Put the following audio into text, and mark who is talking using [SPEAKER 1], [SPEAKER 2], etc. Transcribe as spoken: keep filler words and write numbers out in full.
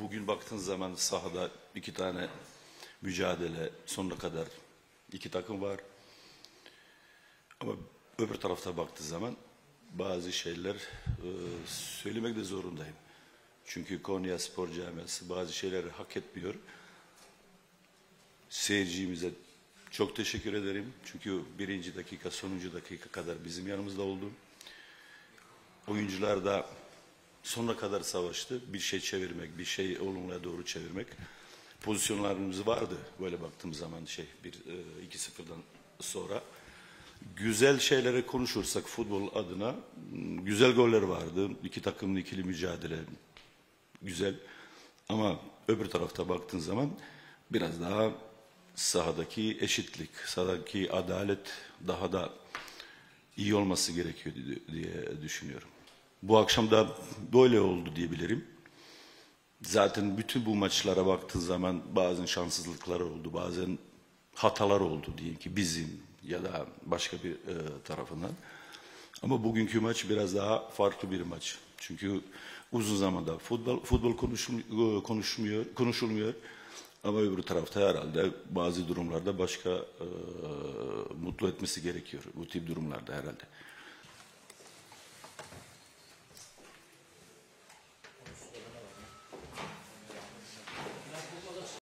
[SPEAKER 1] bugün baktığınız zaman sahada iki tane mücadele sonuna kadar iki takım var. Ama öbür tarafta baktığı zaman bazı şeyler e, söylemek de zorundayım. Çünkü Konya Spor Camiası bazı şeyleri hak etmiyor. Seyircimize çok teşekkür ederim. Çünkü birinci dakika, sonuncu dakika kadar bizim yanımızda oldu. Oyuncular da sonuna kadar savaştı. Bir şey çevirmek, bir şey olumluya doğru çevirmek. Pozisyonlarımız vardı böyle baktığım zaman şey bir iki sıfırdan sonra. Güzel şeylere konuşursak futbol adına güzel goller vardı. İki takımın ikili mücadele güzel. Ama öbür tarafta baktığın zaman biraz daha sahadaki eşitlik, sahadaki adalet daha da iyi olması gerekiyor diye düşünüyorum. Bu akşam da böyle oldu diyebilirim. Zaten bütün bu maçlara baktığın zaman bazen şanssızlıklar oldu, bazen hatalar oldu diyelim ki bizim ya da başka bir e, tarafından. Ama bugünkü maç biraz daha farklı bir maç. Çünkü uzun zamanda futbol futbol konuşulmuyor, konuşmuyor, konuşulmuyor. Ama öbür tarafta herhalde bazı durumlarda başka e, mutlu etmesi gerekiyor bu tip durumlarda herhalde.